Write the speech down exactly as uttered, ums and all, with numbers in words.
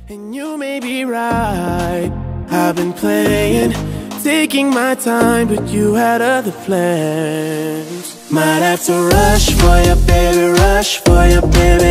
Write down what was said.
And you may be right, I've been playing, taking my time, but you had other plans. Might have to rush for you, baby, rush for you, baby.